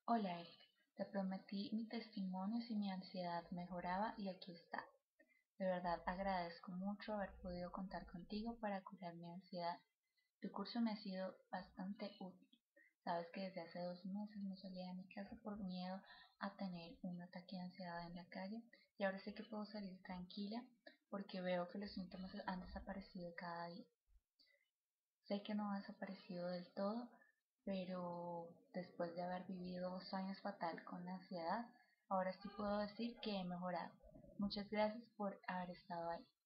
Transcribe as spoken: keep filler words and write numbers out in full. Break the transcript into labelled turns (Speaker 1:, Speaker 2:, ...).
Speaker 1: Hola Eric, te prometí mi testimonio si mi ansiedad mejoraba y aquí está. De verdad agradezco mucho haber podido contar contigo para curar mi ansiedad. Tu curso me ha sido bastante útil. Sabes que desde hace dos meses no salía de mi casa por miedo a tener un ataque de ansiedad en la calle y ahora sé que puedo salir tranquila porque veo que los síntomas han desaparecido cada día. Sé que no ha desaparecido del todo, pero después de haber vivido dos años fatal con la ansiedad, ahora sí puedo decir que he mejorado. Muchas gracias por haber estado ahí.